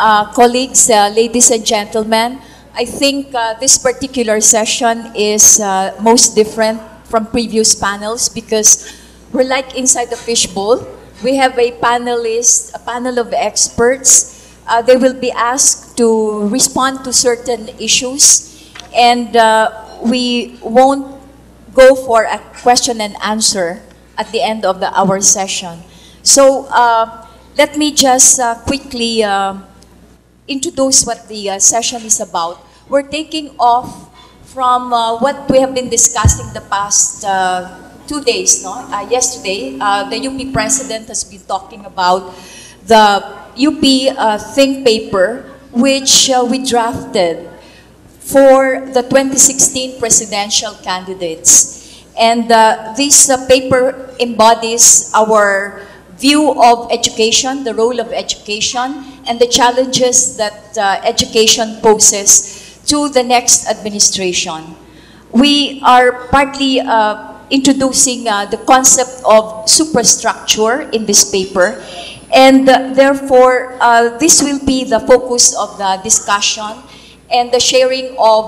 colleagues, ladies and gentlemen. I think this particular session is most different from previous panels because we're like inside the fishbowl. We have a panel of experts. They will be asked to respond to certain issues, and we won't go for a question and answer at the end of our session. So let me just quickly introduce what the session is about. We're taking off from what we have been discussing the past 2 days. Yesterday, the UP president has been talking about the UP think paper, which we drafted for the 2016 presidential candidates. And this paper embodies our view of education, the role of education, and the challenges that education poses to the next administration. We are partly introducing the concept of superstructure in this paper, and therefore this will be the focus of the discussion and the sharing of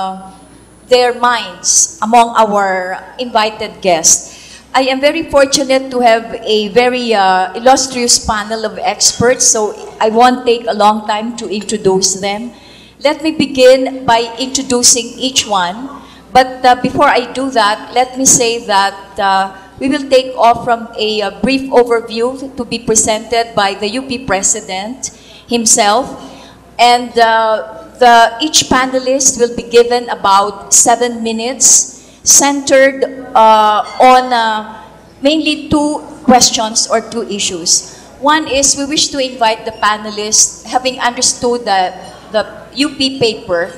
their minds among our invited guests. I am very fortunate to have a very illustrious panel of experts, so I won't take a long time to introduce them. Let me begin by introducing each one, but before I do that, let me say that we will take off from a brief overview to be presented by the UP president himself, and each panelist will be given about 7 minutes, centered on mainly 2 questions or 2 issues. One is we wish to invite the panelists, having understood the UP paper,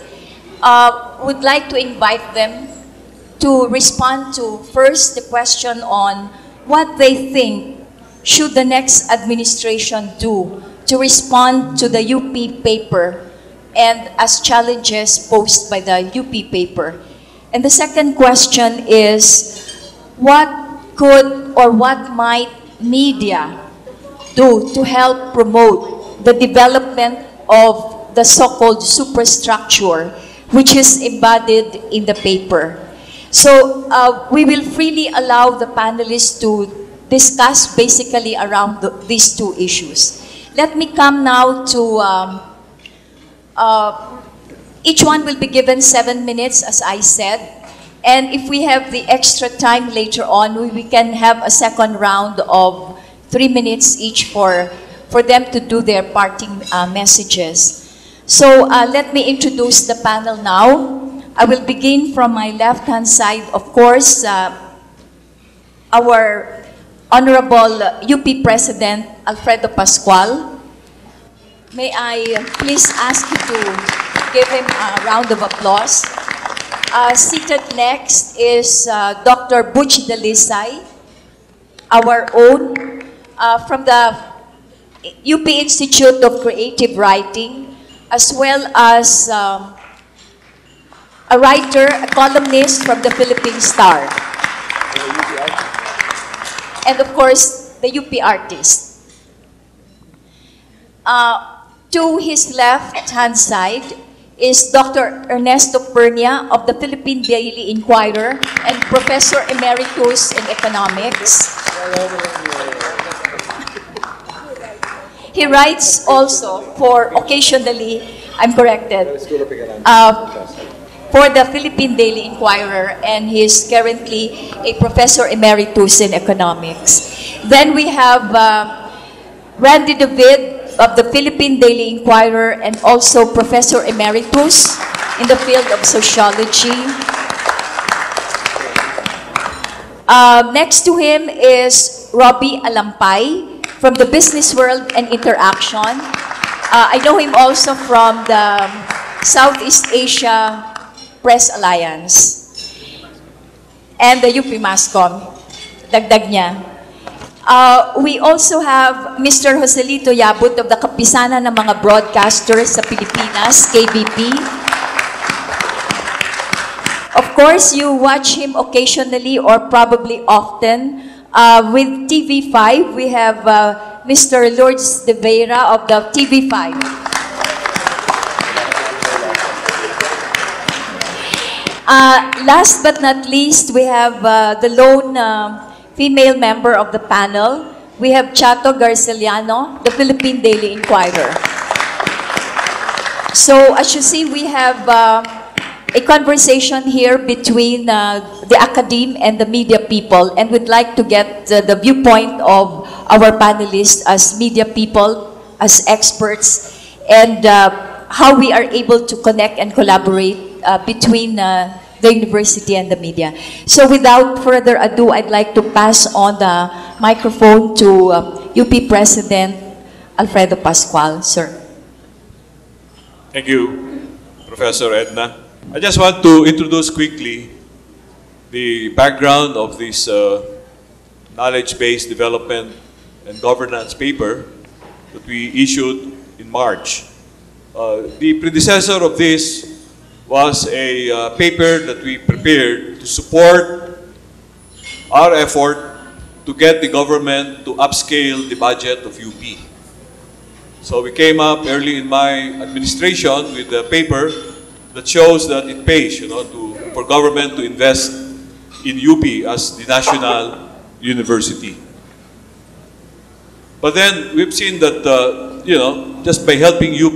would like to invite them to respond to first the question on what they think should the next administration do to respond to the UP paper and as challenges posed by the UP paper. And the second question is, what could or what might media do to help promote the development of the so-called superstructure, which is embodied in the paper? So we will freely allow the panelists to discuss basically around these 2 issues. Let me come now to each one will be given 7 minutes, as I said. And if we have the extra time later on, we can have a second round of 3 minutes each for them to do their parting messages. So let me introduce the panel now. I will begin from my left-hand side, of course, our Honorable UP President Alfredo Pascual. May I please ask you to give him a round of applause. Seated next is Dr. Butch Dalisay, our own, from the UP Institute of Creative Writing, as well as a writer, a columnist from the Philippine Star. And of course, the UP artist. To his left-hand side is Dr. Ernesto Pernia of the Philippine Daily Inquirer and Professor Emeritus in Economics. He writes also for, occasionally, I'm corrected, for the Philippine Daily Inquirer, and he is currently a Professor Emeritus in Economics. Then we have Randy David of the Philippine Daily Inquirer and also Professor Emeritus in the field of Sociology. Next to him is Robbie Alampay from the Business World and InterAksyon. I know him also from the Southeast Asia Press Alliance and the UP Mascom. Dagdag niya. We also have Mr. Joselito Yabut of the Kapisanan ng mga Brodkasters sa Pilipinas, KBP. Of course, you watch him occasionally or probably often with TV5. We have Mr. Lourd de Veyra of the TV5. Last but not least, we have the lone female member of the panel. We have Chato Garcellano, the Philippine Daily Inquirer. So as you see, we have a conversation here between the academe and the media people, and we'd like to get the viewpoint of our panelists as media people, as experts, and how we are able to connect and collaborate between the university and the media. So without further ado, I'd like to pass on the microphone to UP President Alfredo Pascual, sir. Thank you, Professor Edna. I just want to introduce quickly the background of this knowledge-based development and governance paper that we issued in March. The predecessor of this was a paper that we prepared to support our effort to get the government to upscale the budget of UP. So we came up early in my administration with a paper that shows that it pays, for government to invest in UP as the national university. But then we've seen that, just by helping UP,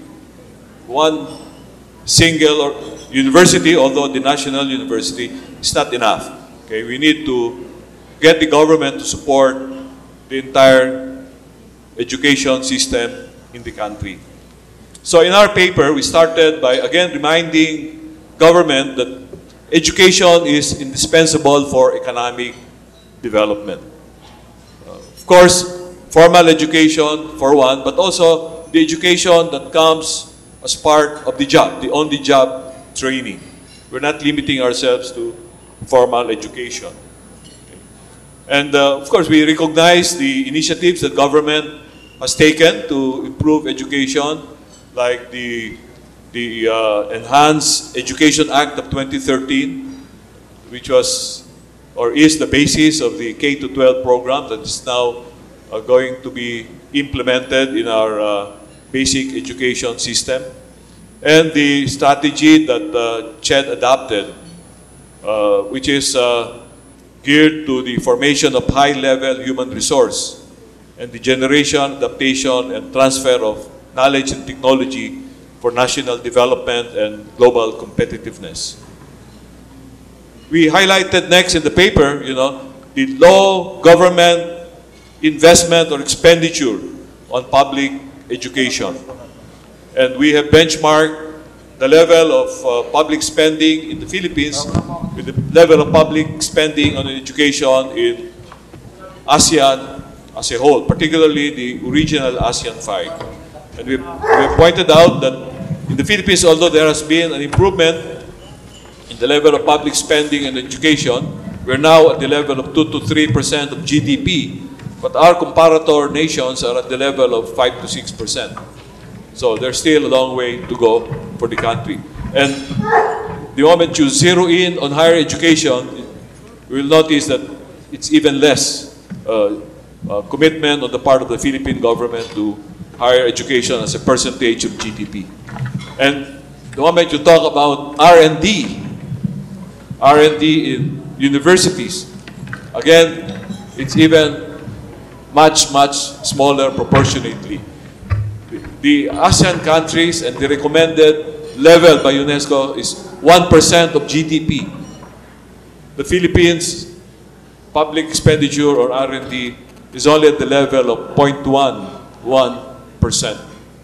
one single university, although the national university, is not enough. Okay, we need to get the government to support the entire education system in the country. So in our paper, we started by, again, reminding government that education is indispensable for economic development. Of course, formal education for one, but also the education that comes as part of the job, the on-the-job training. We're not limiting ourselves to formal education. And of course, we recognize the initiatives that government has taken to improve education, like the Enhanced Education Act of 2013, which was or is the basis of the K-12 program that is now going to be implemented in our basic education system, and the strategy that CHED adopted, which is geared to the formation of high-level human resource and the generation, adaptation, and transfer of knowledge and technology for national development and global competitiveness. We highlighted next in the paper, the low government investment or expenditure on public education. And we have benchmarked the level of public spending in the Philippines with the level of public spending on education in ASEAN as a whole, particularly the original ASEAN 5. And we have pointed out that in the Philippines, although there has been an improvement in the level of public spending and education, we're now at the level of 2 to 3% of GDP, but our comparator nations are at the level of 5 to 6%. So there's still a long way to go for the country. And the moment you zero in on higher education, you will notice that it's even less commitment on the part of the Philippine government to higher education as a percentage of GDP. And the moment you talk about R&D in universities, again, it's even much smaller proportionately. The ASEAN countries and the recommended level by UNESCO is 1% of GDP. The Philippines public expenditure or R&D is only at the level of 0.11%.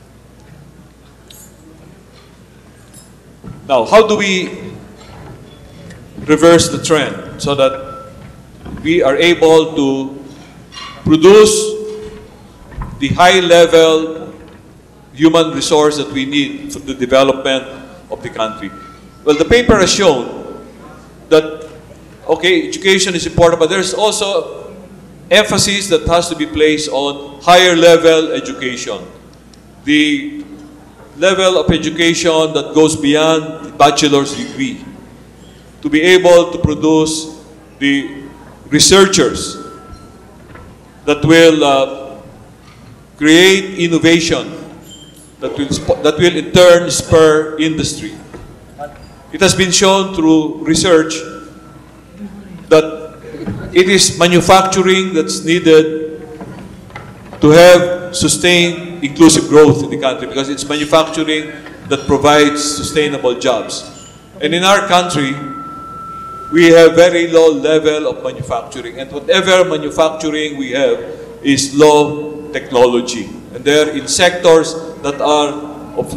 Now, how do we reverse the trend so that we are able to produce the high-level human resource that we need for the development of the country? Well, the paper has shown that, okay, education is important, but there's also emphasis that has to be placed on higher-level education. The level of education that goes beyond the bachelor's degree, to be able to produce the researchers that will create innovation that will in turn spur industry. it has been shown through research that it is manufacturing that's needed to have sustained inclusive growth in the country, because it's manufacturing that provides sustainable jobs. And in our country, we have very low level of manufacturing, and whatever manufacturing we have is low technology, and they're in sectors that are of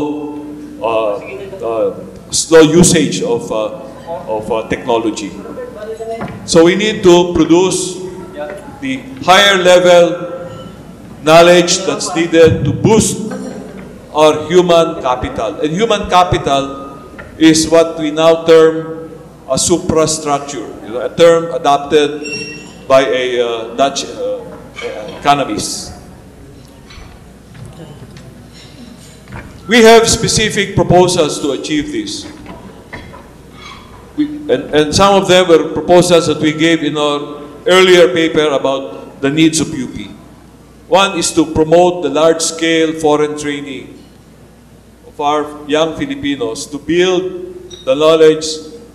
slow usage of technology. So we need to produce the higher level knowledge that's needed to boost our human capital. And human capital is what we now term a suprastructure, a term adopted by a Dutch economist. We have specific proposals to achieve this. And some of them were proposals that we gave in our earlier paper about the needs of UP. One is to promote the large-scale foreign training of our young Filipinos to build the knowledge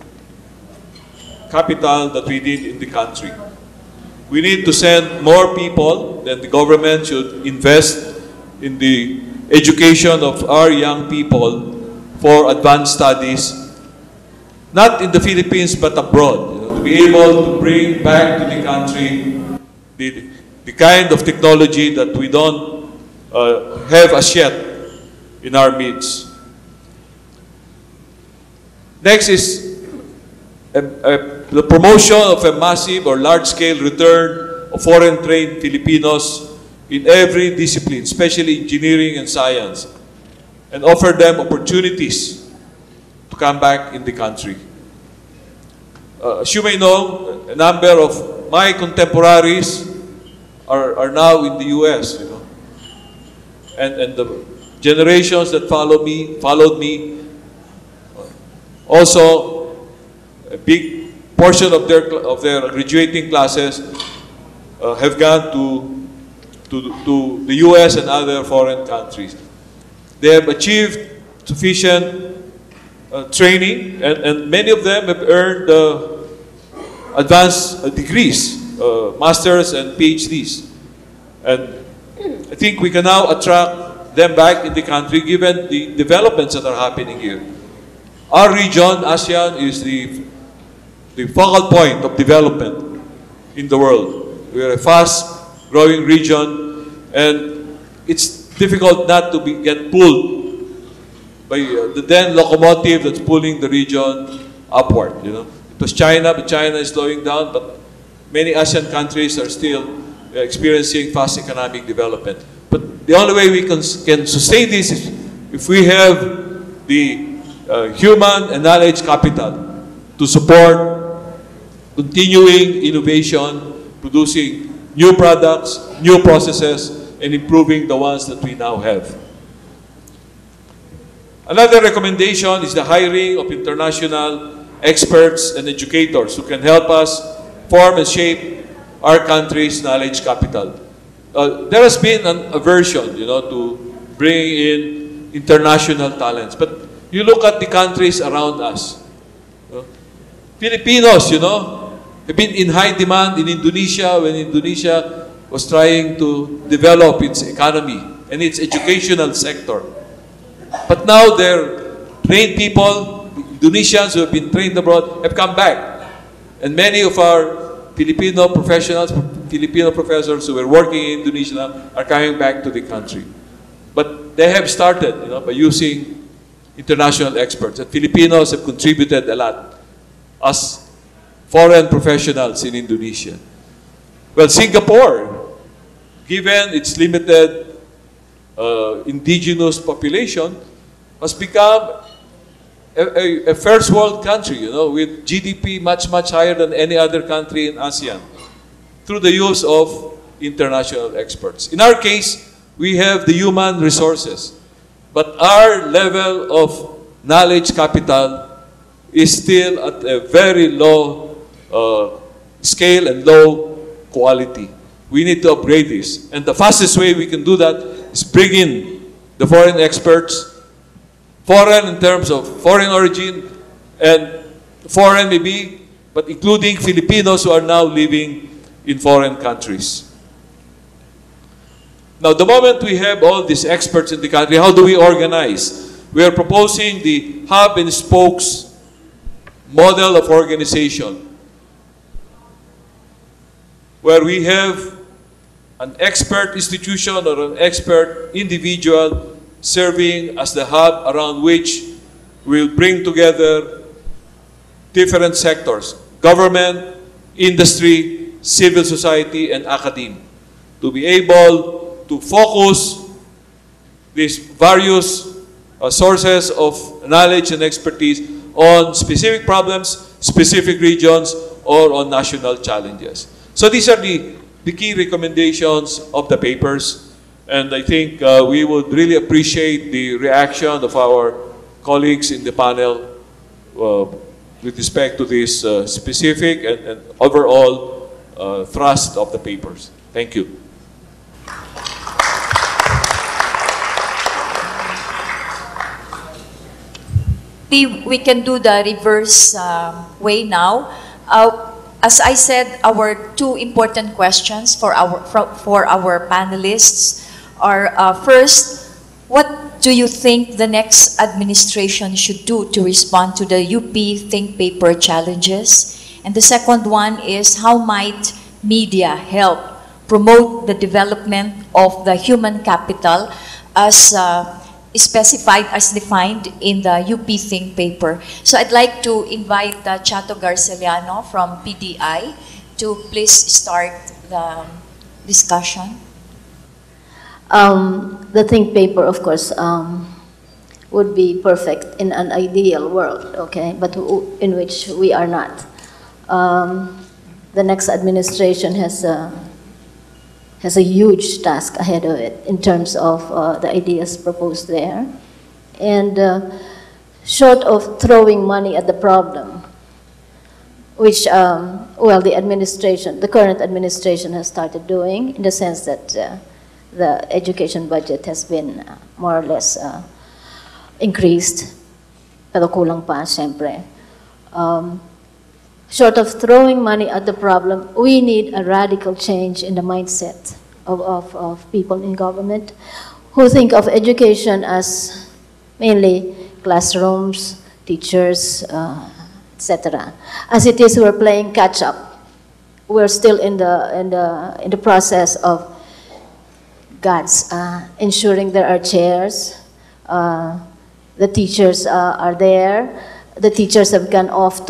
capital that we need in the country. We need to send more people, then the government should invest in the education of our young people for advanced studies, not in the Philippines but abroad, to be able to bring back to the country the kind of technology that we don't have as yet in our midst. Next is the promotion of a massive or large-scale return of foreign-trained Filipinos in every discipline, especially engineering and science, and offer them opportunities to come back in the country. As you may know, a number of my contemporaries are now in the US, and the generations that followed me, also a big portion of their graduating classes have gone to the US and other foreign countries. They have achieved sufficient training, and many of them have earned advanced degrees, masters and PhDs. And I think we can now attract them back in the country given the developments that are happening here. Our region, ASEAN, is the focal point of development in the world. We are a fast-growing region, and it's difficult not to get pulled by the then locomotive that's pulling the region upward. It was China, but China is slowing down, but many ASEAN countries are still experiencing fast economic development. But the only way we can sustain this is if we have the human and knowledge capital to support continuing innovation, producing new products, new processes, and improving the ones that we now have. Another recommendation is the hiring of international experts and educators who can help us form and shape our country's knowledge capital. There has been an aversion, to bring in international talents. But you look at the countries around us. Filipinos, have been in high demand in Indonesia when Indonesia was trying to develop its economy and its educational sector. But now their trained people, Indonesians who have been trained abroad, have come back. And many of our Filipino professionals, Filipino professors who were working in Indonesia are coming back to the country. But they have started, by using international experts. And Filipinos have contributed a lot as foreign professionals in Indonesia. Well, Singapore, given its limited indigenous population, has become a first world country, with GDP much higher than any other country in ASEAN, through the use of international experts. In our case, we have the human resources, but our level of knowledge capital is still at a very low scale and low quality. We need to upgrade this. And the fastest way we can do that is bring in the foreign experts, foreign in terms of foreign origin, and foreign maybe, but including Filipinos who are now living in foreign countries. Now, the moment we have all these experts in the country, how do we organize? We are proposing the hub and spokes model of organization, where we have an expert institution or an expert individual serving as the hub around which we'll bring together different sectors: government, industry, civil society, and academia, to be able to focus these various sources of knowledge and expertise on specific problems, specific regions, or on national challenges. So these are the key recommendations of the papers, and I think we would really appreciate the reaction of our colleagues in the panel with respect to this specific and overall thrust of the papers. Thank you. We can do the reverse way now. As I said, our two important questions for our panelists are, first, what do you think the next administration should do to respond to the UP Think Paper challenges? And the second one is, how might media help promote the development of the human capital as specified, as defined in the UP Think Paper? So I'd like to invite Chato Garcellano from PDI to please start the discussion. The Think Paper, of course, would be perfect in an ideal world, okay, but in which we are not. The next administration has a huge task ahead of it in terms of the ideas proposed there. And short of throwing money at the problem, which, well, the current administration has started doing, in the sense that the education budget has been more or less increased, pero kulang pa, siyempre. Short of throwing money at the problem, we need a radical change in the mindset of people in government who think of education as mainly classrooms, teachers, etc. As it is, we're playing catch up. We're still in the process of ensuring there are chairs. The teachers are there. The teachers have gone off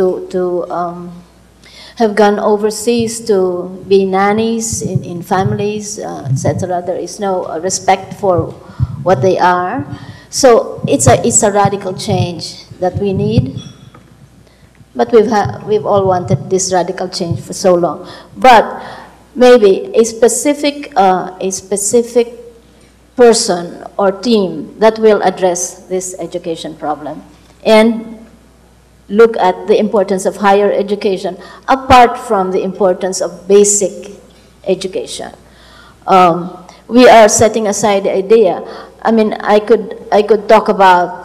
have gone overseas to be nannies in families, etc. There is no respect for what they are. So it's a radical change that we need. But we've all wanted this radical change for so long. But maybe a specific person or team that will address this education problem and look at the importance of higher education apart from the importance of basic education. We are setting aside the idea. I mean, I could talk about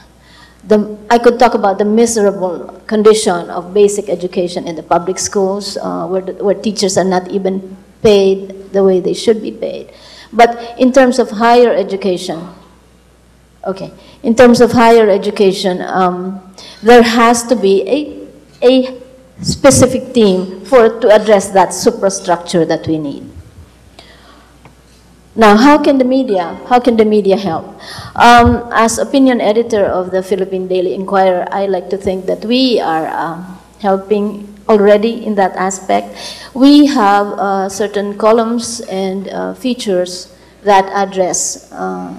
the miserable condition of basic education in the public schools, where teachers are not even paid the way they should be paid. But in terms of higher education, okay, in terms of higher education, there has to be a specific team to address that superstructure that we need. Now, how can the media help? As opinion editor of the Philippine Daily Inquirer, I like to think that we are helping already in that aspect. We have certain columns and features that address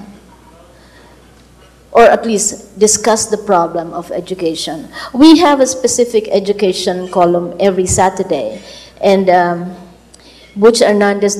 or at least discuss the problem of education. We have a specific education column every Saturday, and Butch Hernandez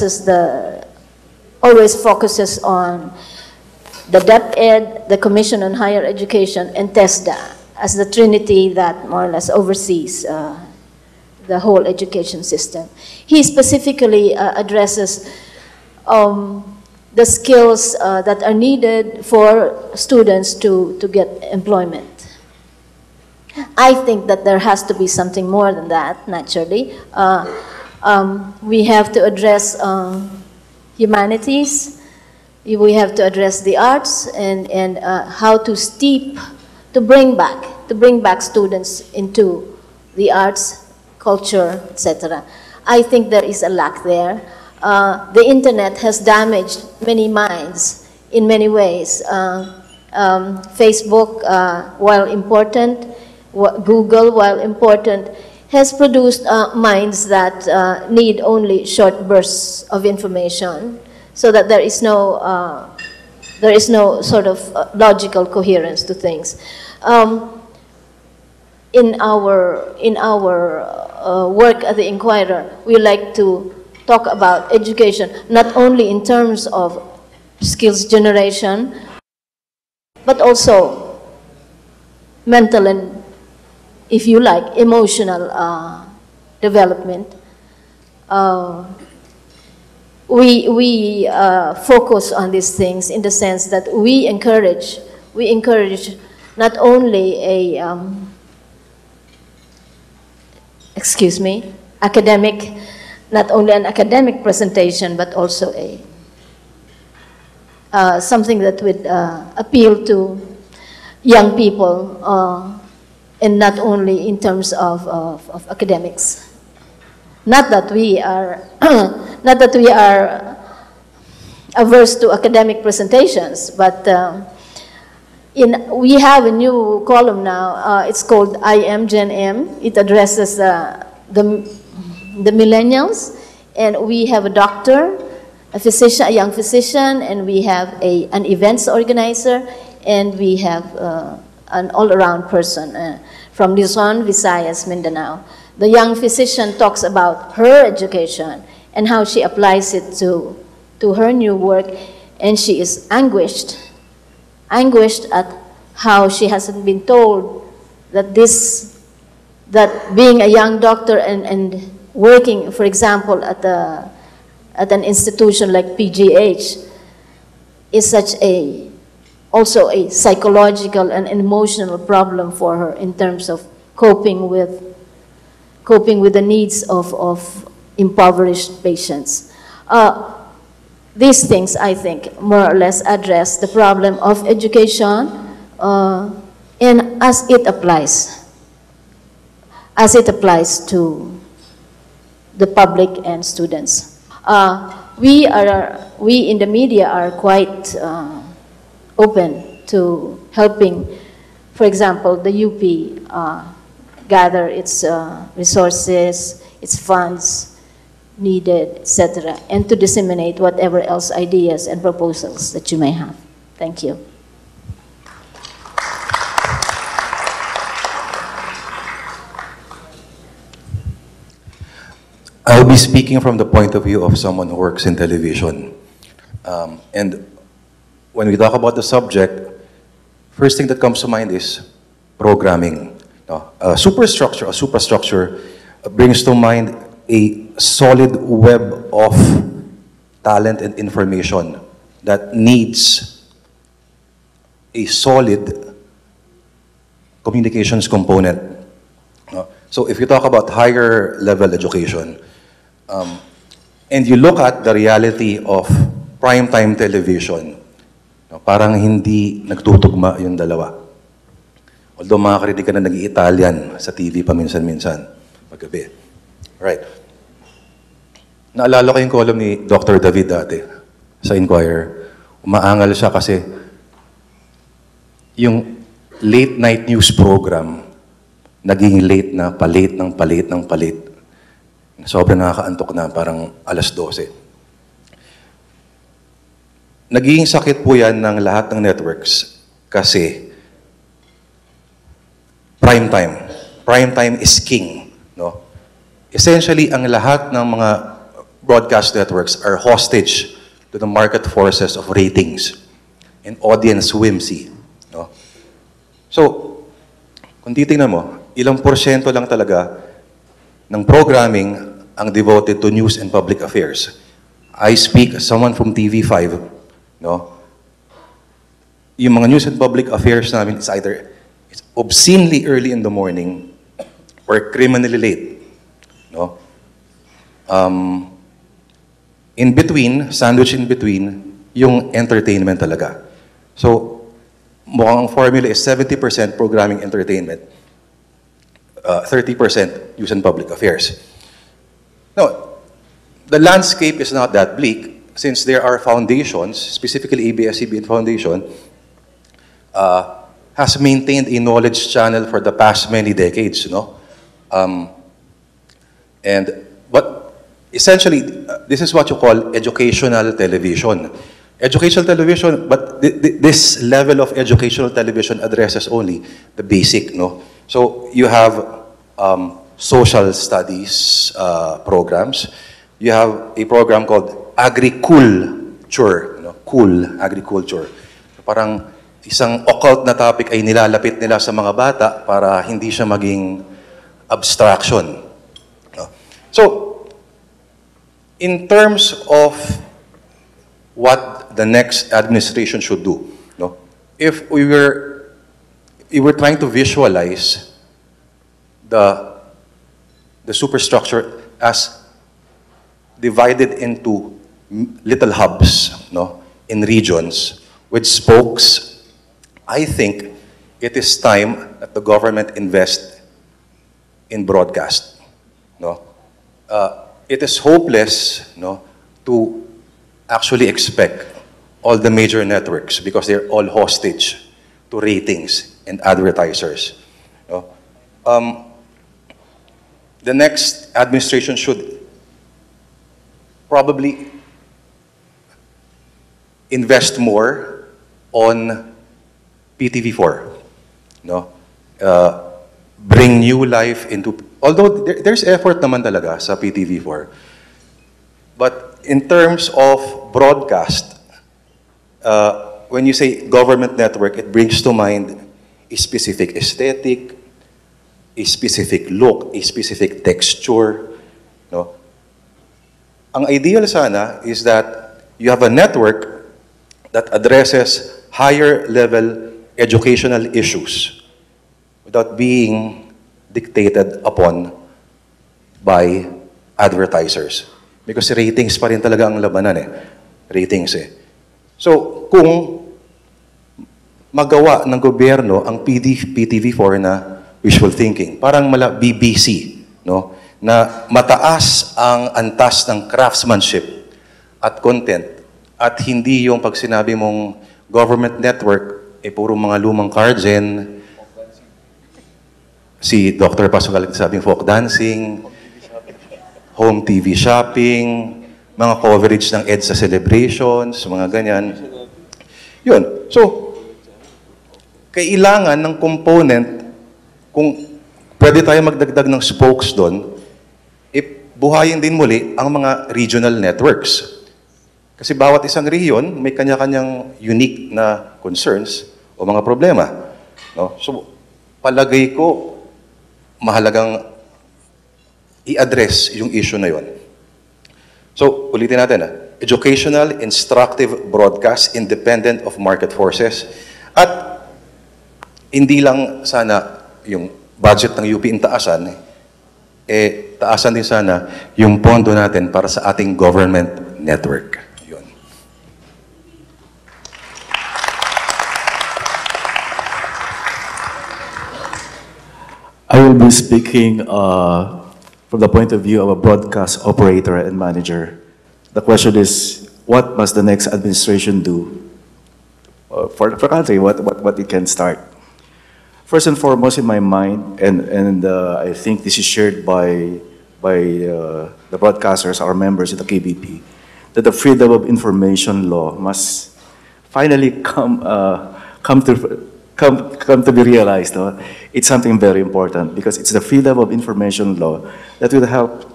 always focuses on the DepEd, the Commission on Higher Education, and TESDA as the trinity that more or less oversees the whole education system. He specifically addresses the skills that are needed for students to get employment. I think that there has to be something more than that, naturally. We have to address humanities, we have to address the arts, and how to bring back students into the arts, culture, etc. I think there is a lack there. The internet has damaged many minds in many ways. Facebook, while important, Google, while important, has produced minds that need only short bursts of information, so that there is no sort of logical coherence to things. In our work at the Inquirer, we like to talk about education, not only in terms of skills generation, but also mental and, if you like, emotional development. We focus on these things in the sense that we encourage not only a not only an academic presentation, but also something that would appeal to young people, and not only in terms of academics. Not that we are averse to academic presentations, but we have a new column now. It's called I Am Gen M. It addresses the millennials, and we have a doctor, a physician, a young physician, and we have an events organizer, and we have an all-around person from Luzon, Visayas, Mindanao. The young physician talks about her education and how she applies it to her new work, and she is anguished at how she hasn't been told that being a young doctor and working, for example, at an institution like PGH is also a psychological and emotional problem for her in terms of coping with the needs of impoverished patients. These things, I think, more or less address the problem of education, and as it applies to the public and students. We in the media are quite open to helping, for example, the UP gather its resources, its funds needed, etc., and to disseminate whatever else ideas and proposals that you may have. Thank you. I'll be speaking from the point of view of someone who works in television. And when we talk about the subject, first thing that comes to mind is programming. A superstructure brings to mind a solid web of talent and information that needs a solid communications component. So if you talk about higher level education, and you look at the reality of primetime television, parang hindi nagtutugma yung dalawa. Although makakarinig ka na nag-i-Italian sa TV paminsan-minsan, paggabi. Right. Naalala ko yung column ni Dr. David dati sa Inquirer. Umaangal siya kasi yung late night news program naging late na, palit ng palit ng palit. Sobrang nakakaantok na, parang alas 12. Naging sakit po yan ng lahat ng networks kasi prime time. Prime time is king. No? Essentially, ang lahat ng mga broadcast networks are hostage to the market forces of ratings and audience whimsy. No? So, kung titingnan mo, ilang porsyento lang talaga ng programming ang devoted to news and public affairs. I speak as someone from TV5, no? Yung mga news and public affairs namin, it's obscenely early in the morning or criminally late. No? In between, sandwich in between, yung entertainment talaga. So, mukhang ang formula is 70% programming entertainment, 30% news and public affairs. No, the landscape is not that bleak since there are foundations, specifically ABS-CBN Foundation, has maintained a knowledge channel for the past many decades, no? But essentially, this is what you call educational television. Educational television, but this level of educational television addresses only the basic, no? So you have social studies programs. You have a program called agriculture, no? Cool agriculture. Parang isang occult na topic ay nilalapit nila sa mga bata para hindi siya maging abstraction. No? So, in terms of what the next administration should do, no? If we were trying to visualize the superstructure as divided into little hubs, no, in regions with spokes, I think it is time that the government invest in broadcast. No, it is hopeless, no, to actually expect all the major networks because they're all hostage to ratings and advertisers. No? The next administration should probably invest more on PTV4, no? Bring new life into, although there's effort naman talaga sa PTV4, but in terms of broadcast, when you say government network, it brings to mind a specific aesthetic, a specific look, a specific texture, no? Ang ideal sana is that you have a network that addresses higher level educational issues without being dictated upon by advertisers. Because ratings pa rin talaga ang labanan eh. Ratings eh. So, kung magawa ng gobyerno ang PTV4 na visual thinking, parang BBC, no? Na mataas ang antas ng craftsmanship at content at hindi yung pag sinabi mong government network, eh puro mga lumang cards-in. Si Dr. Pascual sabing folk dancing, home TV shopping, mga coverage ng EDSA celebrations, mga ganyan. Yun. So, kailangan ng component, kung pwede tayo magdagdag ng spokes doon, buhayin din muli ang mga regional networks. Kasi bawat isang rehiyon may kanya-kanyang unique na concerns o mga problema. No? So, palagay ko, mahalagang i-address yung issue na yun. So, ulitin natin. Educational, instructive broadcast, independent of market forces. At hindi lang sana yung budget ng UP intaasan, taasan din sana yung pondo natin para sa ating government network. Yun. I will be speaking from the point of view of a broadcast operator and manager. The question is, what must the next administration do for the country? What it can start? First and foremost in my mind, and I think this is shared by the broadcasters, our members in the KBP, that the freedom of information law must finally come to be realized. No? It's something very important because it's the freedom of information law that will help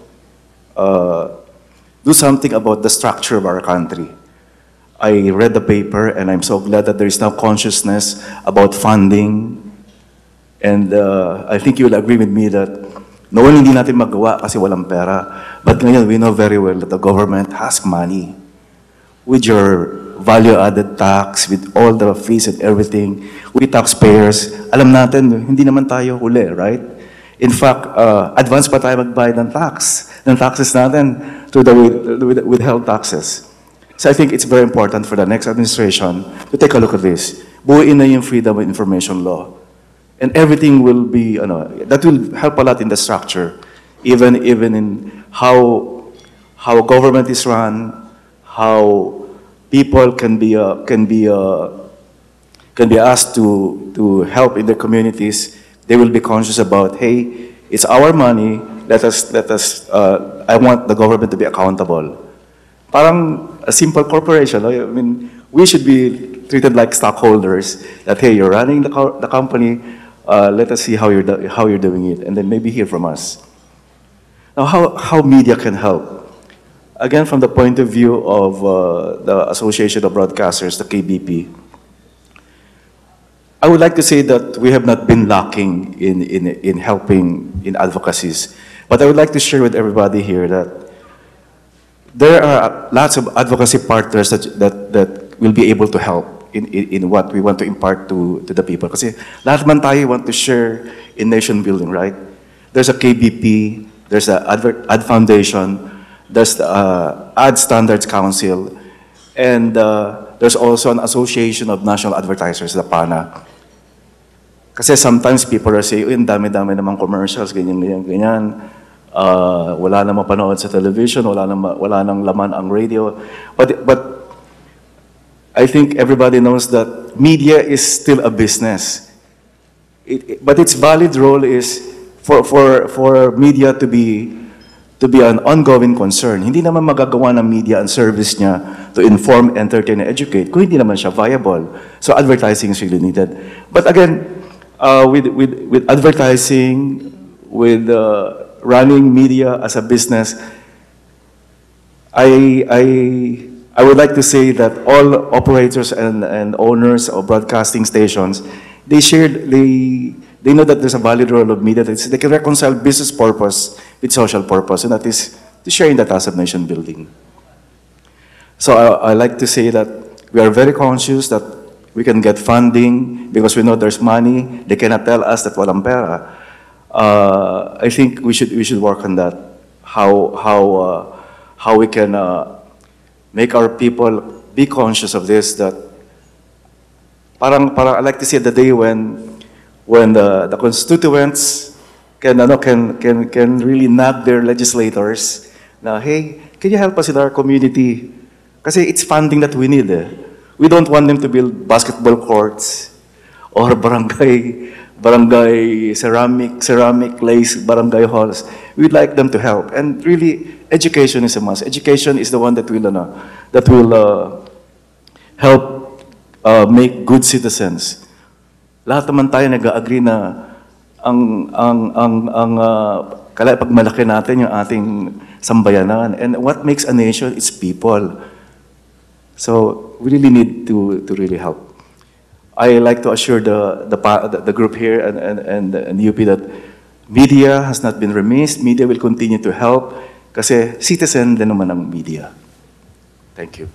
do something about the structure of our country. I read the paper and I'm so glad that there is now consciousness about funding. And I think you will agree with me that noon hindi natin magawa kasi walang pera. But ngayon, we know very well that the government has money. With your value-added tax, with all the fees and everything, we taxpayers, alam natin, hindi naman tayo huli, right? In fact, advance pa tayo magbayad ng taxes natin through the withheld taxes. So I think it's very important for the next administration to take a look at this. Buuin na yung freedom of information law. And everything will be, that will help a lot in the structure, even in how government is run, how people can be asked to help in their communities. They will be conscious about, hey, it's our money. Let us. I want the government to be accountable. Parang a simple corporation. I mean, we should be treated like stockholders. That hey, you're running the company. Let us see how you're doing it, and then maybe hear from us. Now, how media can help? Again, from the point of view of the Association of Broadcasters, the KBP, I would like to say that we have not been lacking in helping in advocacies. But I would like to share with everybody here that there are lots of advocacy partners that will be able to help in what we want to impart to the people. Kasi lahat man tayo want to share in nation building, right? There's a KBP, there's a Ad Foundation, there's the Ad Standards Council, and there's also an Association of National Advertisers, the PANA. Kasi sometimes people are saying, ang dami-dami namang commercials, ganyan. Wala na mapanood sa television, wala nang laman ang radio. But I think everybody knows that media is still a business. But its valid role is for media to be an ongoing concern. Hindi naman magagawa ng media ang service niya to inform, entertain, and educate kung hindi naman siya viable. So advertising is really needed. But again, with advertising, with running media as a business, I would like to say that all operators and owners of broadcasting stations, they know that there's a valid role of media. They can reconcile business purpose with social purpose, and that is to share in the task of nation building. So I like to say that we are very conscious that we can get funding because we know there's money. They cannot tell us that walang pera. I think we should work on that. How we can make our people be conscious of this. That parang I like to see the day when the constituents can really nag their legislators. Na hey, can you help us in our community? Kasi it's funding that we need. We don't want them to build basketball courts or barangay ceramic lace barangay halls. We'd like them to help, and really education is a must. Education is the one that will help make good citizens. Lahat naman tayo nag-agree na ang kaya pag malaki natin yung ating sambayanan, and what makes a nation is people. So we really need to really help. I like to assure the group here and UP that media has not been remiss. Media will continue to help kasi citizen din naman ang media. Thank you.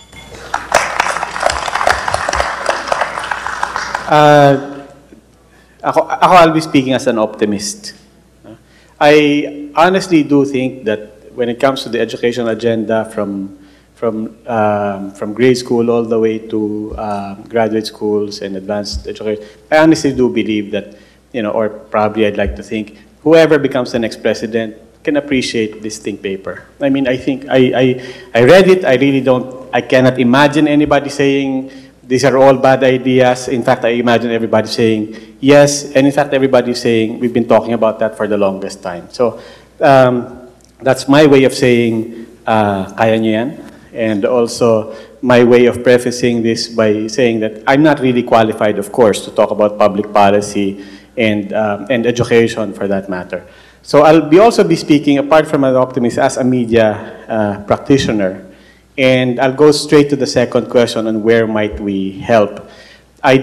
I'll be speaking as an optimist. I honestly do think that when it comes to the educational agenda from grade school all the way to graduate schools and advanced education, I honestly do believe that, or probably I'd like to think, whoever becomes the next president can appreciate this think paper. I mean, I think I read it. I cannot imagine anybody saying these are all bad ideas. In fact, I imagine everybody saying yes, and in fact, everybody saying we've been talking about that for the longest time. So that's my way of saying kaya niyo yan. And also my way of prefacing this by saying that I'm not really qualified, of course, to talk about public policy and education for that matter. So I'll also be speaking, apart from an optimist, as a media practitioner. And I'll go straight to the second question on where might we help. I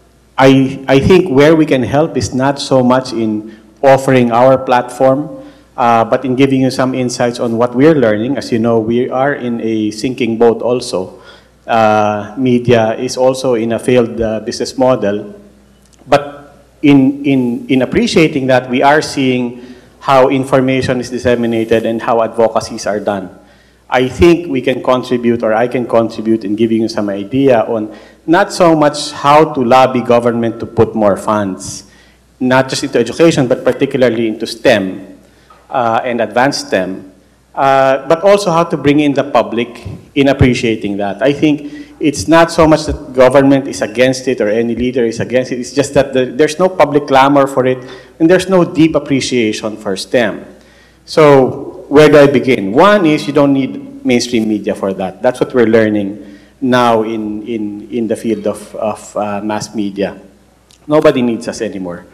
think where we can help is not so much in offering our platform but in giving you some insights on what we're learning. As you know, we are in a sinking boat also. Media is also in a failed business model. But in appreciating that, we are seeing how information is disseminated and how advocacies are done. I think we can contribute, or I can contribute in giving you some idea on not so much how to lobby government to put more funds, not just into education, but particularly into STEM and advanced STEM, but also how to bring in the public in appreciating that. I think it's not so much that government is against it or any leader is against it, it's just that there's no public clamor for it and there's no deep appreciation for STEM. So where do I begin? One is you don't need mainstream media for that. That's what we're learning now in the field of mass media. Nobody needs us anymore.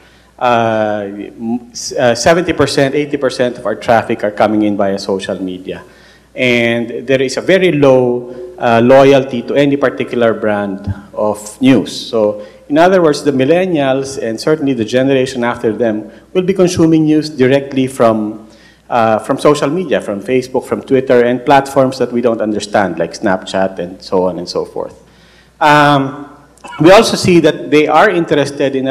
70%, 80% of our traffic are coming in via social media. And there is a very low loyalty to any particular brand of news. So in other words, the millennials and certainly the generation after them will be consuming news directly from social media, from Facebook, from Twitter, and platforms that we don't understand, like Snapchat and so on and so forth. We also see that they are interested in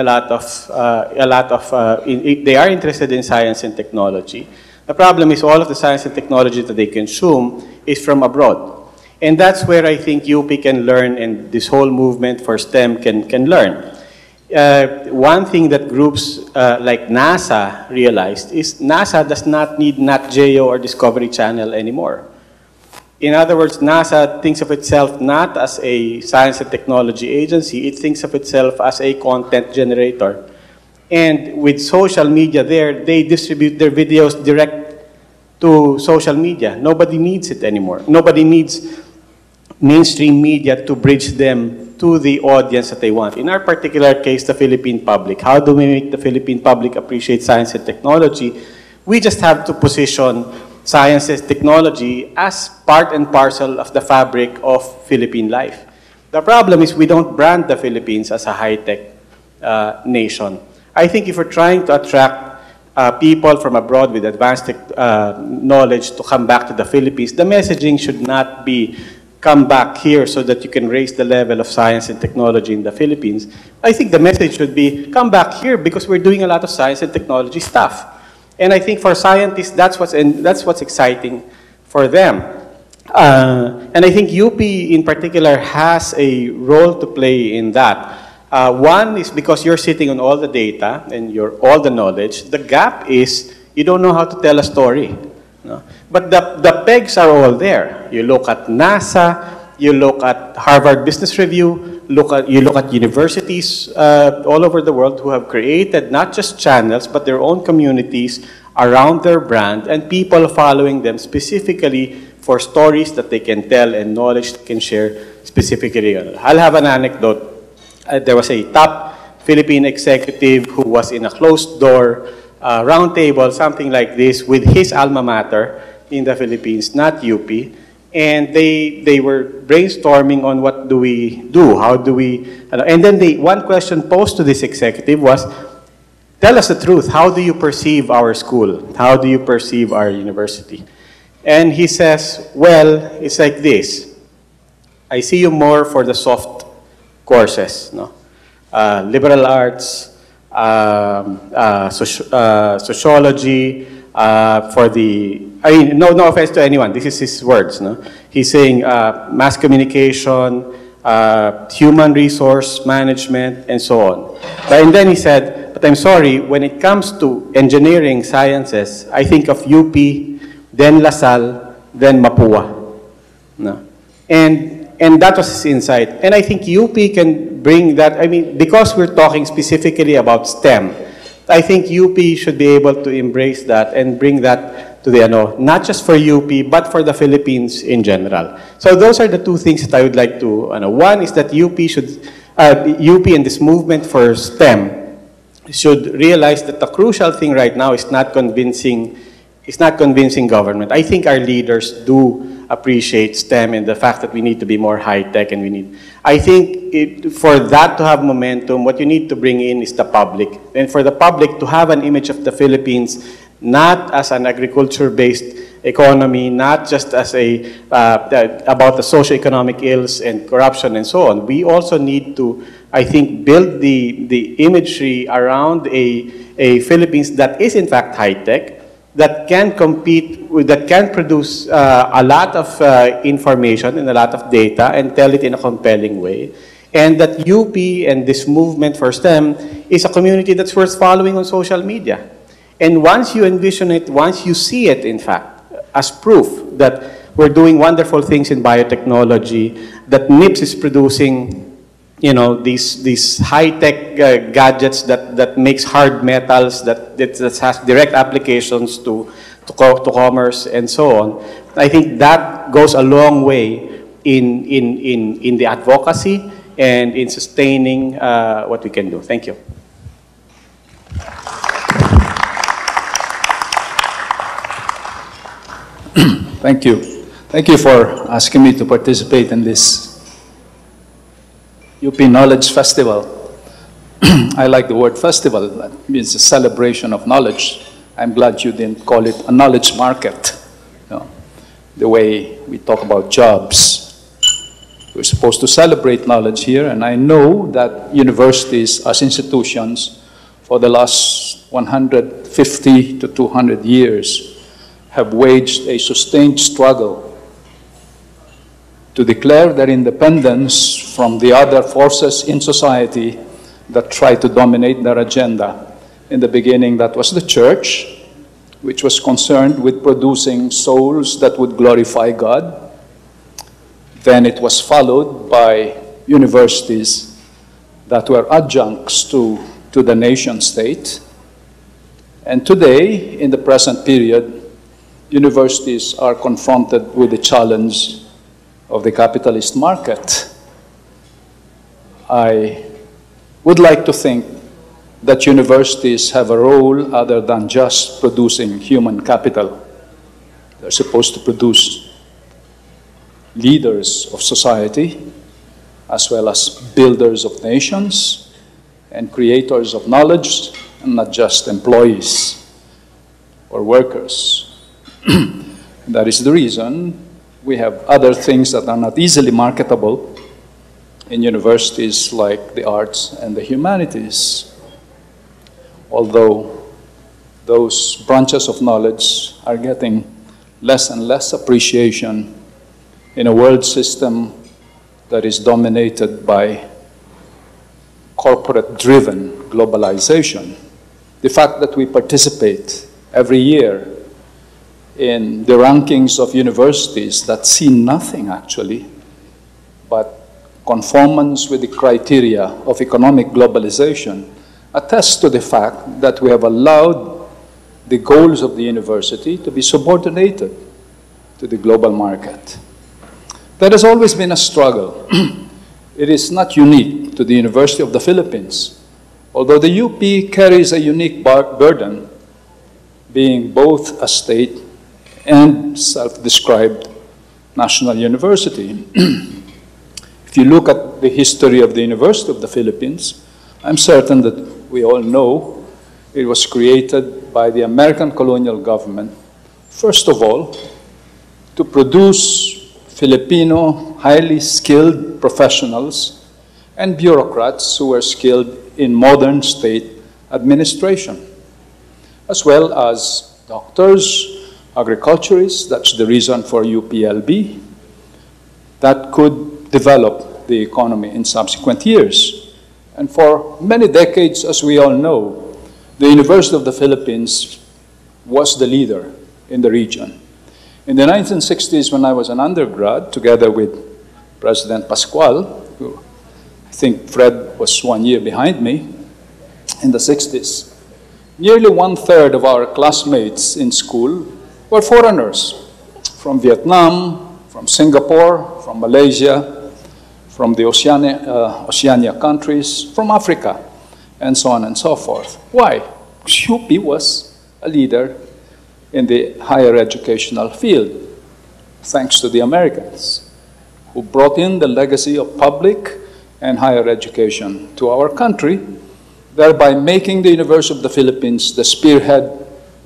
they are interested in science and technology. The problem is all of the science and technology that they consume is from abroad. And that's where I think UP can learn and this whole movement for STEM can learn. One thing that groups like NASA realized is NASA does not need Nat Geo or Discovery Channel anymore. In other words, NASA thinks of itself not as a science and technology agency, it thinks of itself as a content generator. And with social media there, they distribute their videos direct to social media. Nobody needs it anymore. Nobody needs mainstream media to bridge them to the audience that they want. In our particular case, the Philippine public. How do we make the Philippine public appreciate science and technology? We just have to position science and technology as part and parcel of the fabric of Philippine life. The problem is we don't brand the Philippines as a high-tech nation. I think if we're trying to attract people from abroad with advanced knowledge to come back to the Philippines, the messaging should not be come back here so that you can raise the level of science and technology in the Philippines. I think the message should be come back here because we're doing a lot of science and technology stuff. And I think for scientists, that's what's exciting for them. And I think UP in particular has a role to play in that. One is because you're sitting on all the data and all the knowledge. The gap is you don't know how to tell a story. No? But the pegs are all there. You look at NASA, you look at Harvard Business Review, you look at universities all over the world who have created not just channels, but their own communities around their brand and people following them specifically for stories that they can tell and knowledge they can share specifically. I'll have an anecdote. There was a top Philippine executive who was in a closed-door roundtable, something like this, with his alma mater in the Philippines, not UP. And they were brainstorming on what do we do, how do we, and then one question posed to this executive was, tell us the truth, how do you perceive our school? How do you perceive our university? And he says, well, it's like this. I see you more for the soft courses, no? Liberal arts, sociology, no offense to anyone, this is his words, no? He's saying mass communication, human resource management, and so on. And then he said, but I'm sorry, when it comes to engineering sciences, I think of UP, then LaSalle, then Mapua. No? And that was his insight. And I think UP can bring that, I mean, because we're talking specifically about STEM, I think UP should be able to embrace that and bring that to the, not just for UP, but for the Philippines in general. So those are the two things that I would like to, one is that UP and this movement for STEM should realize that the crucial thing right now is not convincing government. I think our leaders do appreciate STEM and the fact that we need to be more high-tech and I think for that to have momentum, what you need to bring in is the public. And for the public to have an image of the Philippines not as an agriculture-based economy, not just as about the socio-economic ills and corruption and so on. We also need to, I think, build the imagery around a Philippines that is in fact high-tech, that can compete, that can produce a lot of information and a lot of data and tell it in a compelling way. And that UP and this movement for STEM is a community that's worth following on social media. And once you envision it, once you see it, in fact, as proof that we're doing wonderful things in biotechnology, that NIPS is producing, you know, these high-tech gadgets that makes hard metals, that has direct applications to commerce and so on. I think that goes a long way in the advocacy and in sustaining what we can do. Thank you. Thank you. Thank you for asking me to participate in this UP Knowledge Festival. I like the word festival. That means a celebration of knowledge. I'm glad you didn't call it a knowledge market. You know, the way we talk about jobs. We're supposed to celebrate knowledge here, and I know that universities as institutions for the last 150 to 200 years have waged a sustained struggle to declare their independence from the other forces in society that try to dominate their agenda. In the beginning, that was the church, which was concerned with producing souls that would glorify God. Then it was followed by universities that were adjuncts to the nation state. And today, in the present period, universities are confronted with the challenge of the capitalist market. I would like to think that universities have a role other than just producing human capital. They're supposed to produce leaders of society, as well as builders of nations and creators of knowledge, and not just employees or workers. That is the reason we have other things that are not easily marketable in universities like the arts and the humanities. Although those branches of knowledge are getting less and less appreciation in a world system that is dominated by corporate-driven globalization. The fact that we participate every year in the rankings of universities that see nothing actually but conformance with the criteria of economic globalization attests to the fact that we have allowed the goals of the university to be subordinated to the global market. That has always been a struggle. It is not unique to the University of the Philippines, although the UP carries a unique burden, being both a state and self-described national university. If you look at the history of the University of the Philippines, I'm certain that we all know it was created by the American colonial government, first of all, to produce Filipino highly skilled professionals and bureaucrats who were skilled in modern state administration, as well as doctors, agriculturists, that's the reason for UPLB, that could develop the economy in subsequent years. And for many decades, as we all know, the University of the Philippines was the leader in the region. In the 1960s, when I was an undergrad, together with President Pascual, who I think Fred was 1 year behind me, in the 60s, nearly 1/3 of our classmates in school were foreigners from Vietnam, from Singapore, from Malaysia, from the Oceania countries, from Africa, and so on and so forth. Why? UP was a leader in the higher educational field, thanks to the Americans, who brought in the legacy of public and higher education to our country, thereby making the University of the Philippines the spearhead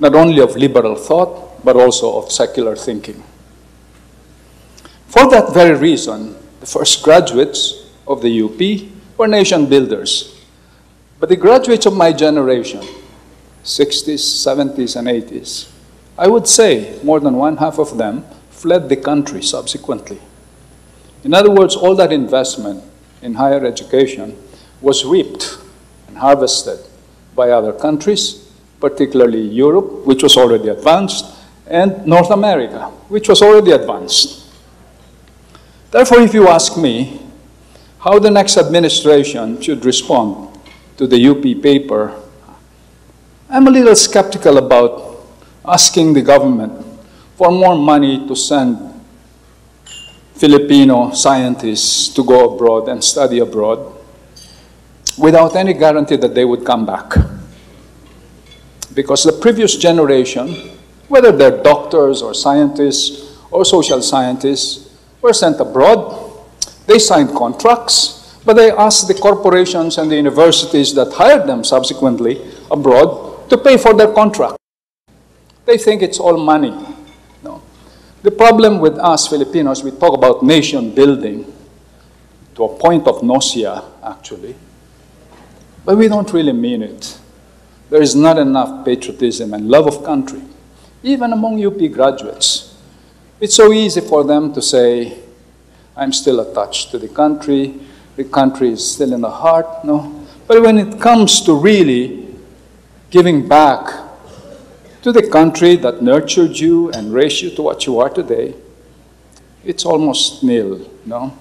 not only of liberal thought, but also of secular thinking. For that very reason, the first graduates of the UP were nation builders. But the graduates of my generation, 60s, 70s, and 80s, I would say more than one half of them fled the country subsequently. In other words, all that investment in higher education was reaped and harvested by other countries, particularly Europe, which was already advanced, and North America, which was already advanced. Therefore, if you ask me how the next administration should respond to the UP paper, I'm a little skeptical about asking the government for more money to send Filipino scientists to go abroad and study abroad without any guarantee that they would come back. Because the previous generation, whether they're doctors or scientists or social scientists, were sent abroad. They signed contracts, but they asked the corporations and the universities that hired them subsequently abroad to pay for their contract. They think it's all money. No. The problem with us Filipinos, we talk about nation building to a point of nausea, actually, but we don't really mean it. There is not enough patriotism and love of country, even among UP graduates. It's so easy for them to say, I'm still attached to the country is still in the heart, no? But when it comes to really giving back to the country that nurtured you and raised you to what you are today, it's almost nil, no?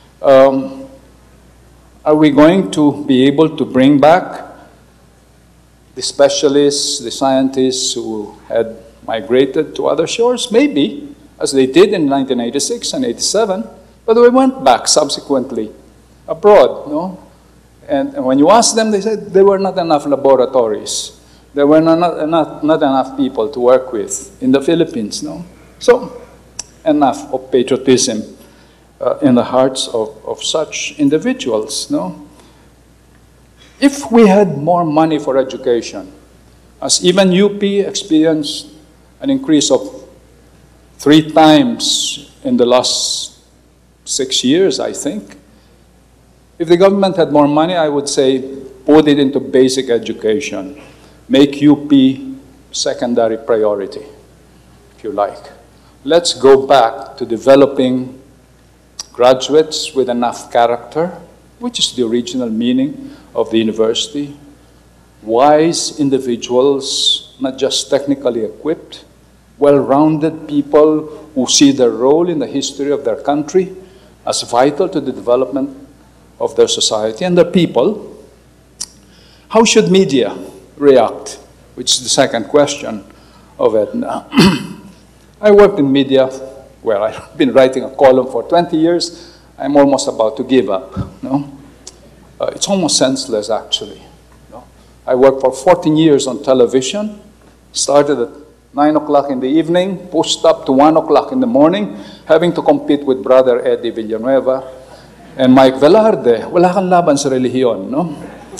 Are we going to be able to bring back the specialists, the scientists who had migrated to other shores? Maybe, as they did in 1986 and 87, but they went back subsequently abroad, no? And when you ask them, they said there were not enough laboratories. There were not enough people to work with in the Philippines, no? So, enough of patriotism in the hearts of such individuals, no? If we had more money for education, as even UP experienced an increase of 3 times in the last 6 years, I think. If the government had more money, I would say put it into basic education. Make UP secondary priority, if you like. Let's go back to developing graduates with enough character, which is the original meaning of the university. Wise individuals, not just technically equipped, well-rounded people who see their role in the history of their country as vital to the development of their society and their people. How should media react? Which is the second question of Edna. I worked in media, well, I've been writing a column for 20 years. I'm almost about to give up, no? It's almost senseless, actually. No? I worked for 14 years on television, started at 9 o'clock in the evening, pushed up to 1 o'clock in the morning, having to compete with Brother Eddie Villanueva and Mike Velarde. Wala kang laban sa relihiyon, no?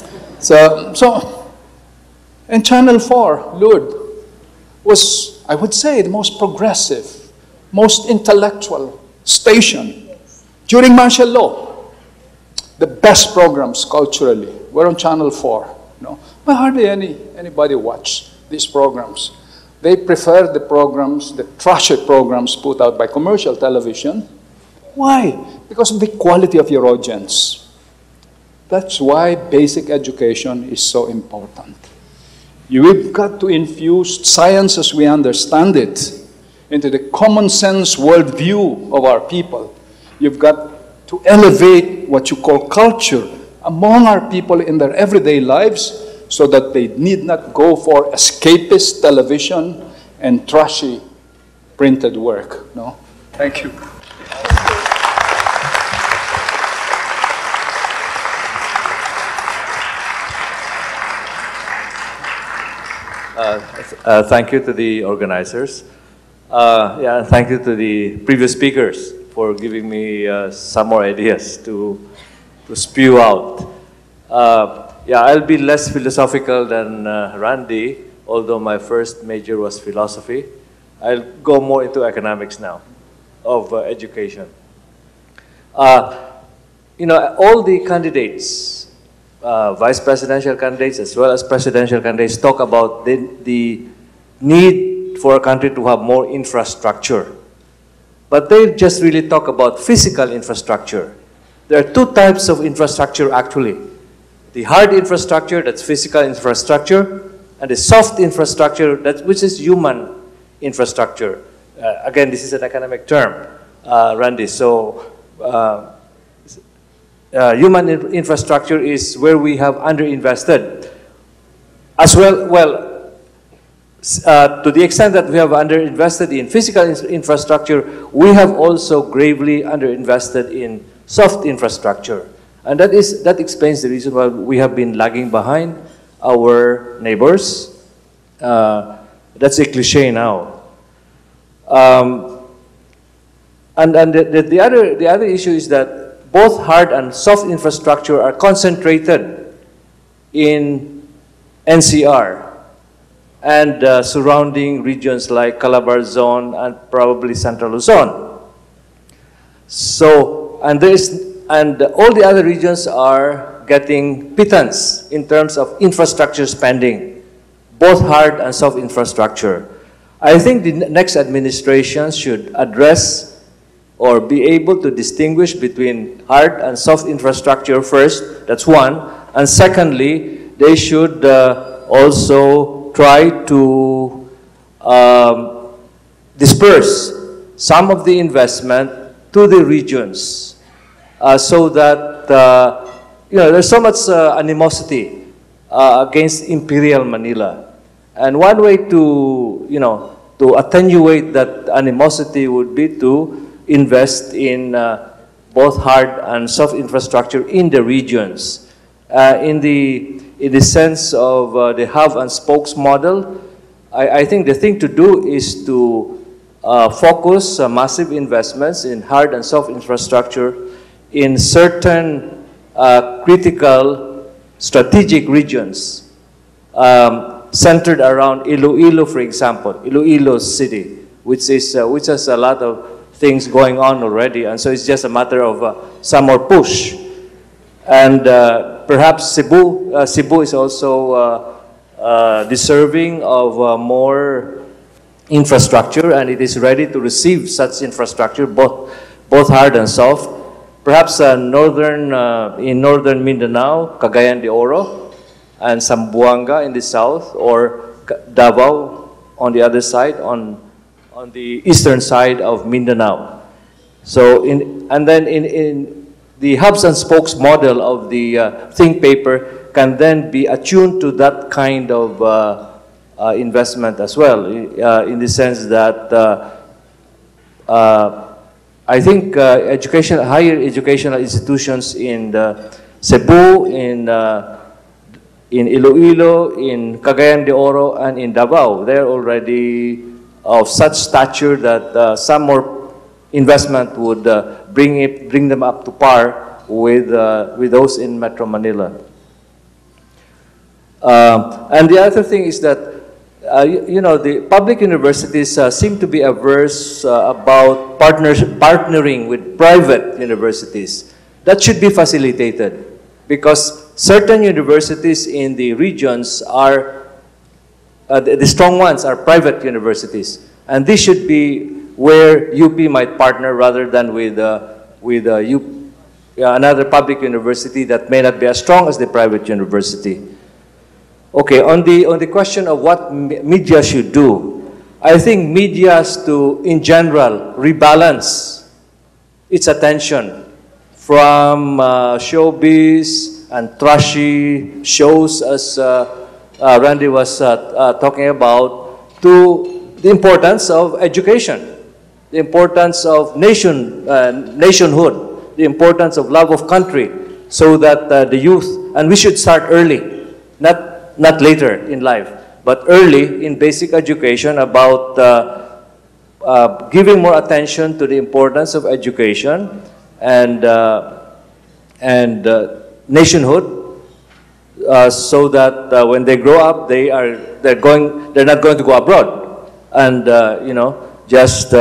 And Channel 4, Lourd, was, I would say, the most progressive, most intellectual station during martial law. The best programs culturally were on Channel 4. No? But hardly anybody watched these programs. They prefer the programs, the trashy programs put out by commercial television. Why? Because of the quality of your audience. That's why basic education is so important. You've got to infuse science as we understand it into the common sense worldview of our people. You've got to elevate what you call culture among our people in their everyday lives so that they need not go for escapist television and trashy printed work. No? Thank you. Thank you to the organizers. And thank you to the previous speakers for giving me some more ideas to spew out. I'll be less philosophical than Randy, although my first major was philosophy. I'll go more into economics now of education. You know, all the candidates, vice presidential candidates as well as presidential candidates, talk about the need for a country to have more infrastructure. But they just really talk about physical infrastructure. There are two types of infrastructure actually. The hard infrastructure, that's physical infrastructure, and the soft infrastructure, which is human infrastructure. Again, this is an economic term, Randy. So human infrastructure is where we have underinvested. As well, to the extent that we have underinvested in physical infrastructure, we have also gravely underinvested in soft infrastructure. And that explains the reason why we have been lagging behind our neighbors. That's a cliche now. And the other issue is that both hard and soft infrastructure are concentrated in NCR and surrounding regions like Calabar Zone and probably Central Luzon. So, and all the other regions are getting pittance in terms of infrastructure spending, both hard and soft infrastructure. I think the next administration should address or be able to distinguish between hard and soft infrastructure first, that's one. And secondly, they should also try to disperse some of the investment to the regions so that, you know, there's so much animosity against Imperial Manila. And one way to, you know, to attenuate that animosity would be to invest in both hard and soft infrastructure in the regions. In the sense of the hub and spokes model, I think the thing to do is to focus massive investments in hard and soft infrastructure in certain critical strategic regions centered around Iloilo, for example, Iloilo City, which has a lot of things going on already, and so it's just a matter of some more push. And perhaps Cebu is also deserving of more infrastructure, and it is ready to receive such infrastructure, both hard and soft. Perhaps in northern Mindanao, Cagayan de Oro, and Zamboanga in the south, or Davao on the other side, on the eastern side of Mindanao. So, and then in the hubs and spokes model of the think paper can then be attuned to that kind of investment as well, in the sense that I think higher educational institutions in Cebu, in Iloilo, in Cagayan de Oro, and in Davao, they're already of such stature that some more investment would bring them up to par with those in Metro Manila. And the other thing is that you know, the public universities seem to be averse about partnering with private universities. That should be facilitated because certain universities in the regions are, the strong ones are private universities. And this should be where UP might partner rather than with another public university that may not be as strong as the private university. Okay, on the question of what media should do, I think media has to, in general, rebalance its attention from showbiz and trashy shows, as Randy was talking about, to the importance of education, the importance of nationhood, the importance of love of country, so that the youth, and we should start early, not later in life, but early in basic education about giving more attention to the importance of education and nationhood, so that when they grow up, they're not going to go abroad and just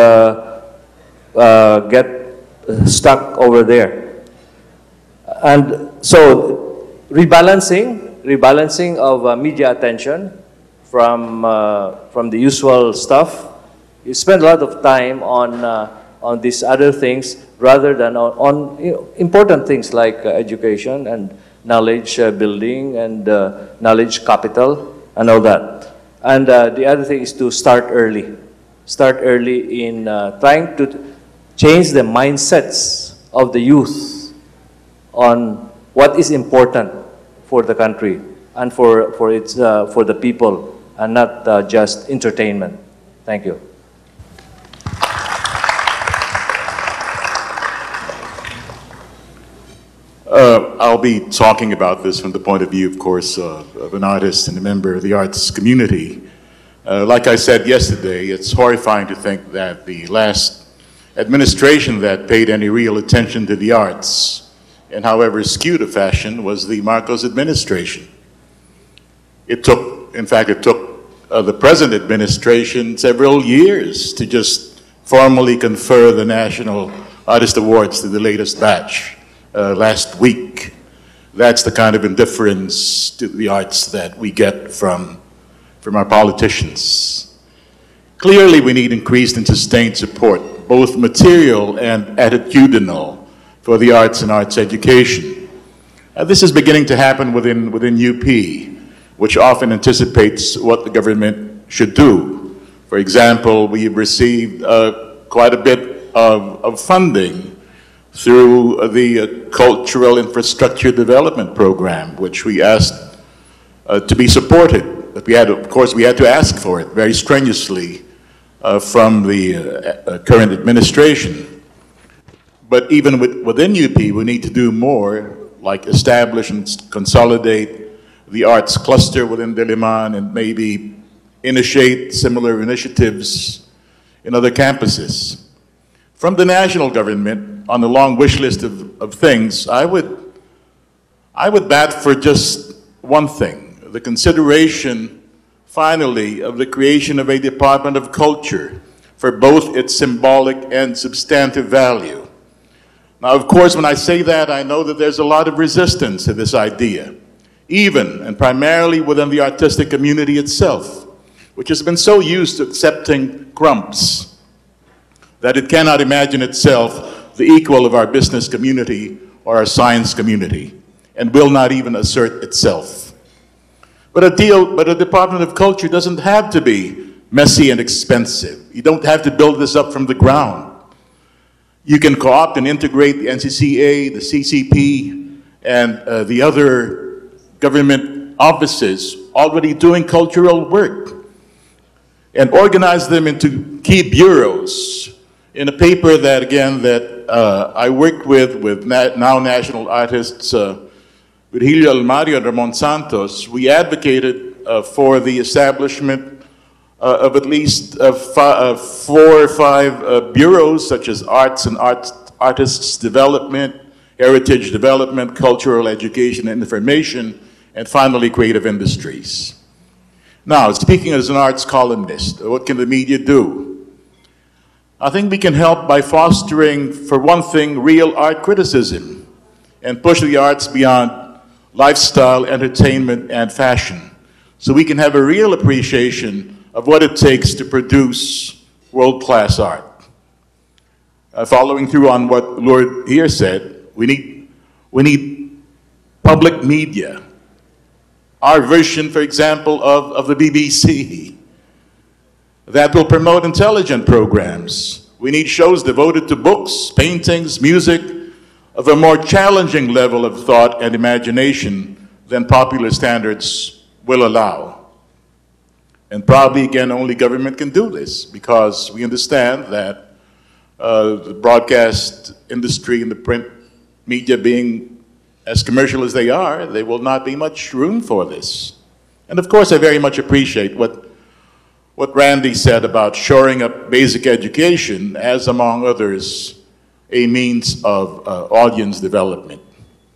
get stuck over there. And so rebalancing of media attention from the usual stuff. You spend a lot of time on these other things rather than on important things like education and knowledge building and knowledge capital and all that. And the other thing is to start early. Start early in trying to change the mindsets of the youth on what is important for the country and for the people, and not just entertainment. Thank you. I'll be talking about this from the point of view, of course, of an artist and a member of the arts community. Like I said yesterday, it's horrifying to think that the last administration that paid any real attention to the arts, in however skewed a fashion, was the Marcos administration. It took the present administration several years to just formally confer the National Artist Awards to the latest batch last week. That's the kind of indifference to the arts that we get from our politicians. Clearly, we need increased and sustained support, both material and attitudinal, for the arts and arts education. This is beginning to happen within UP, which often anticipates what the government should do. For example, we've received quite a bit of funding through the Cultural Infrastructure Development Program, which we asked to be supported. But we had to ask for it very strenuously from the current administration. But even within UP, we need to do more, like establish and consolidate the arts cluster within Diliman and maybe initiate similar initiatives in other campuses. From the national government, on the long wish list of things, I would bat for just one thing: the consideration, finally, of the creation of a Department of Culture for both its symbolic and substantive value. Now, of course, when I say that, I know that there's a lot of resistance to this idea, even and primarily within the artistic community itself, which has been so used to accepting crumbs that it cannot imagine itself the equal of our business community or our science community, and will not even assert itself. But a Department of Culture doesn't have to be messy and expensive. You don't have to build this up from the ground. You can co-opt and integrate the NCCA, the CCP, and the other government offices already doing cultural work, and organize them into key bureaus. In a paper that, again, I worked with now national artists Virgilio Almario and Ramon Santos, we advocated for the establishment of at least 4 or 5 bureaus, such as arts and artists development, heritage development, cultural education and information, and finally creative industries. Now, speaking as an arts columnist, what can the media do? I think we can help by fostering, for one thing, real art criticism and push the arts beyond lifestyle, entertainment, and fashion, so we can have a real appreciation of what it takes to produce world-class art. Following through on what Lourd here said, we need public media. Our version, for example, of the BBC, that will promote intelligent programs. We need shows devoted to books, paintings, music, of a more challenging level of thought and imagination than popular standards will allow. And probably, again, only government can do this, because we understand that the broadcast industry and the print media being as commercial as they are, there will not be much room for this. And of course, I very much appreciate what Randy said about shoring up basic education as, among others, a means of audience development.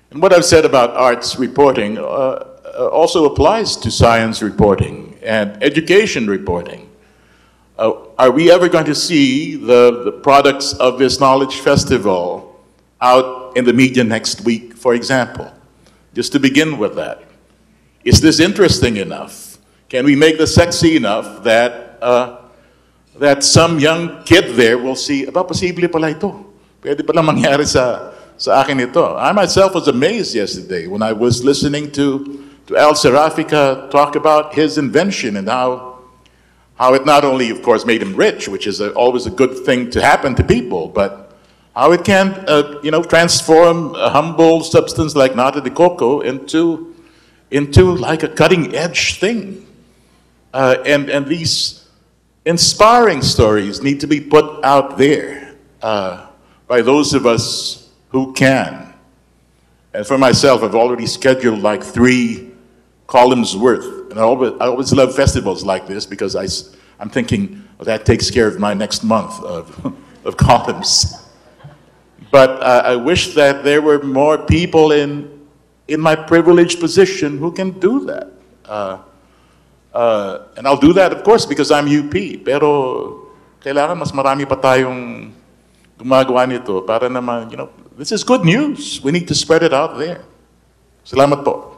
And what I've said about arts reporting also applies to science reporting and education reporting. Are we ever going to see the products of this knowledge festival out in the media next week, for example? Just to begin with that. Is this interesting enough? Can we make this sexy enough that that some young kid there will see, aba, posible pala ito. Pwede pala mangyari sa akin ito. I myself was amazed yesterday when I was listening to Al Serafika talk about his invention and how it not only, of course, made him rich, which is always a good thing to happen to people, but how it can, transform a humble substance like nata de coco into like a cutting-edge thing. And these inspiring stories need to be put out there by those of us who can. And for myself, I've already scheduled like 3 columns worth. And I always love festivals like this because I'm thinking, well, that takes care of my next month of columns. But I wish that there were more people in my privileged position who can do that. And I'll do that, of course, because I'm UP. Pero kailangan mas marami pa tayong gumagawa nito para naman, this is good news. We need to spread it out there. Salamat po.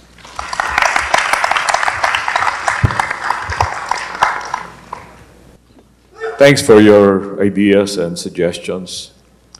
Thanks for your ideas and suggestions.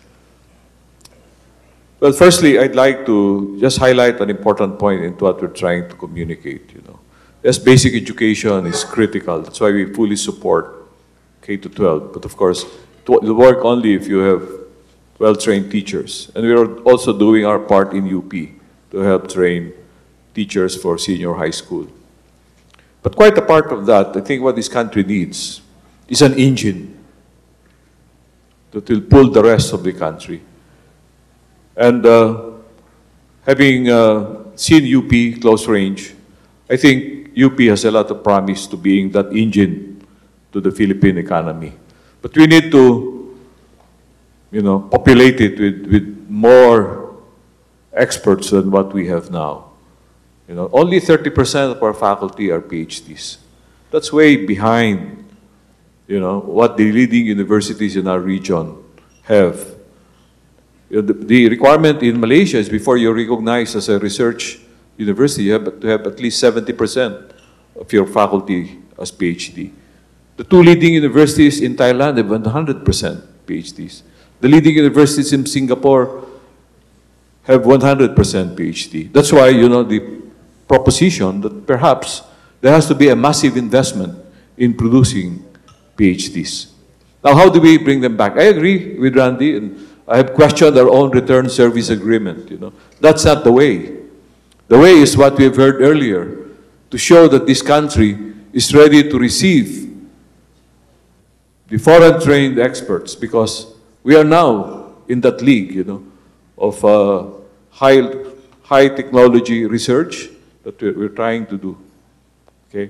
Well, firstly, I'd like to just highlight an important point into what we're trying to communicate. Yes, basic education is critical. That's why we fully support K-12. But of course, it will work only if you have well-trained teachers. And we're also doing our part in UP to help train teachers for senior high school. But quite apart from that, I think what this country needs is an engine that will pull the rest of the country. And having seen UP close range, I think UP has a lot of promise to being that engine to the Philippine economy. But we need to, populate it with more experts than what we have now. Only 30% of our faculty are PhDs. That's way behind, what the leading universities in our region have. The requirement in Malaysia is before you're recognized as a research university, you have to have at least 70% of your faculty as PhD. The 2 leading universities in Thailand have 100% PhDs. The leading universities in Singapore have 100% PhD. That's why, the proposition that perhaps there has to be a massive investment in producing PhDs. Now, how do we bring them back? I agree with Randy, and I have questioned our own return service agreement. That's not the way. The way is what we have heard earlier, to show that this country is ready to receive the foreign trained experts, because we are now in that league, of high technology research that we're trying to do. Okay,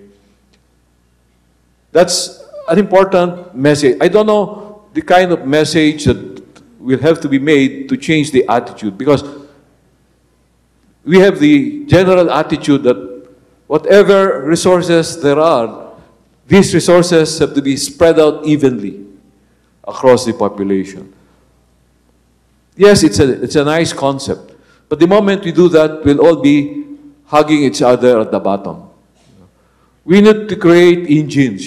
that's an important message. I don't know the kind of message that will have to be made to change the attitude, because we have the general attitude that whatever resources there are, these resources have to be spread out evenly across the population. Yes, it's a nice concept, but the moment we do that, we'll all be hugging each other at the bottom. We need to create engines,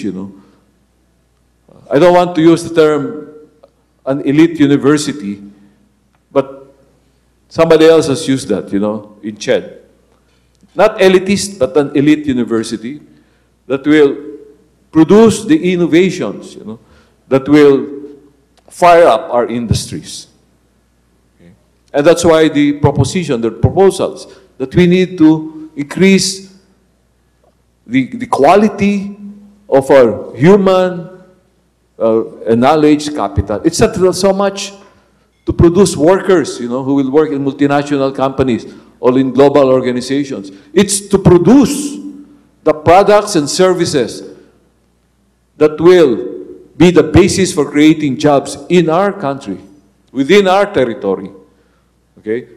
I don't want to use the term an elite university, but somebody else has used that, in CHED. Not elitist, but an elite university that will produce the innovations, that will fire up our industries. Okay? And that's why the proposals, that we need to increase the quality of our human knowledge capital. It's not so much to produce workers, who will work in multinational companies or in global organizations. It's to produce the products and services that will be the basis for creating jobs in our country, within our territory. Okay?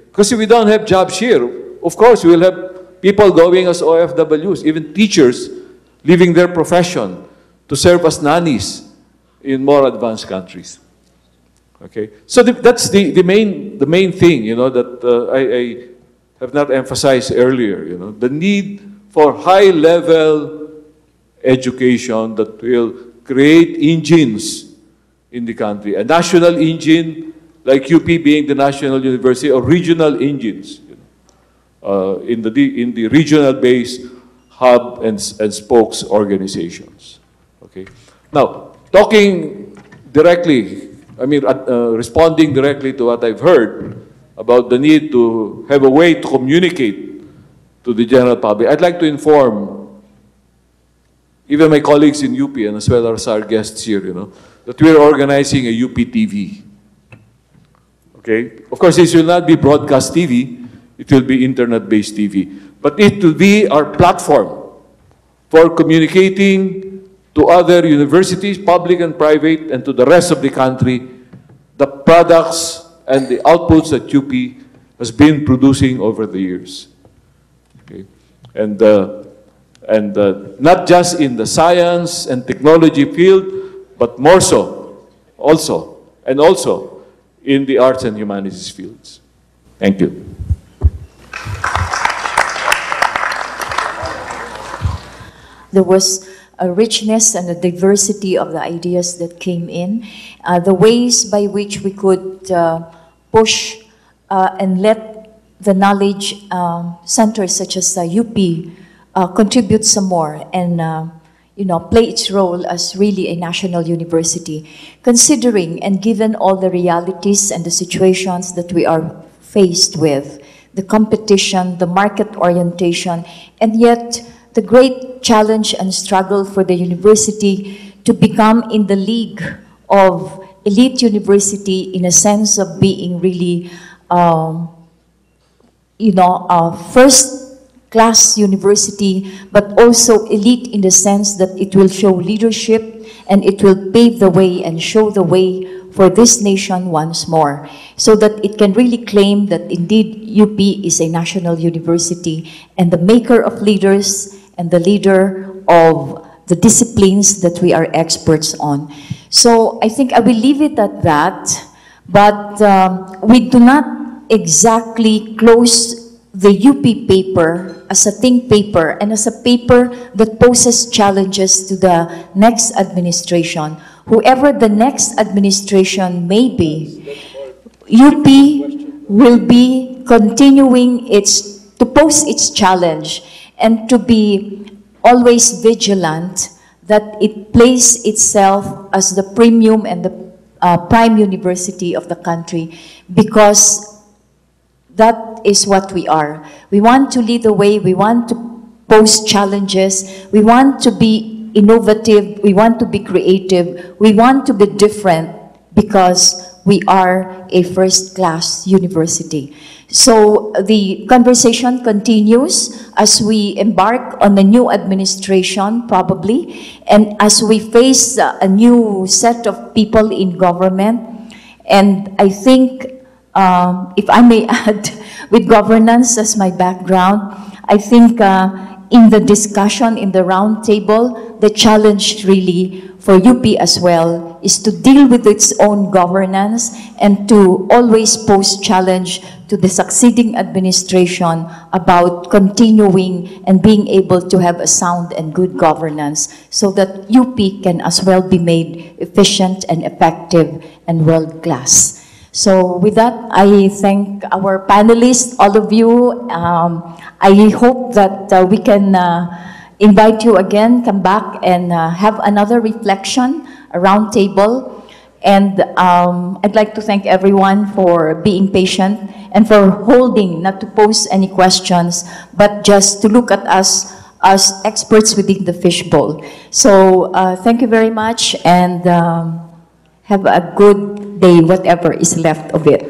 Because if we don't have jobs here, of course, we will have people going as OFWs, even teachers leaving their profession to serve as nannies in more advanced countries. Okay, so that's the main thing, you know, that I have not emphasized earlier. You know, the need for high-level education that will create engines in the country, a national engine like UP being the national university, or regional engines, you know, in the regional-based hub and spokes organizations. Okay, now talking directly. I mean, responding directly to what I've heard about the need to have a way to communicate to the general public, I'd like to inform even my colleagues in UP and as well as our guests here, you know, that we're organizing a UP TV. Okay? Of course, this will not be broadcast TV, it will be internet-based TV. But it will be our platform for communicating to other universities, public and private, and to the rest of the country, the products and the outputs that UP has been producing over the years. Okay? And not just in the science and technology field, but more so, also in the arts and humanities fields. Thank you. There was a richness and a diversity of the ideas that came in, the ways by which we could push and let the knowledge centers such as UP contribute some more and you know, play its role as really a national university, considering and given all the realities and the situations that we are faced with, the competition, the market orientation, and yet the great challenge and struggle for the university to become in the league of elite university in a sense of being really, you know, a first-class university, but also elite in the sense that it will show leadership and it will pave the way and show the way for this nation once more, so that it can really claim that indeed UP is a national university and the maker of leaders and the leader of the disciplines that we are experts on. So I think I will leave it at that, but we do not exactly close the UP paper as a think paper and as a paper that poses challenges to the next administration. Whoever the next administration may be, UP will be continuing to pose its challenge and to be always vigilant that it places itself as the premium and the prime university of the country, because that is what we are. We want to lead the way, we want to pose challenges, we want to be innovative, we want to be creative, we want to be different because we are a first-class university. So the conversation continues as we embark on a new administration, probably, and as we face a new set of people in government. And I think, if I may add, with governance as my background, I think in the discussion, in the roundtable, the challenge really for UP as well is to deal with its own governance and to always pose challenge to the succeeding administration about continuing and being able to have a sound and good governance so that UP can as well be made efficient and effective and world-class. So with that, I thank our panelists, all of you. I hope that we can invite you again, come back and have another reflection, a round table. And I'd like to thank everyone for being patient and for holding, not to pose any questions, but just to look at us as experts within the fishbowl. So thank you very much, and have a good day, whatever is left of it.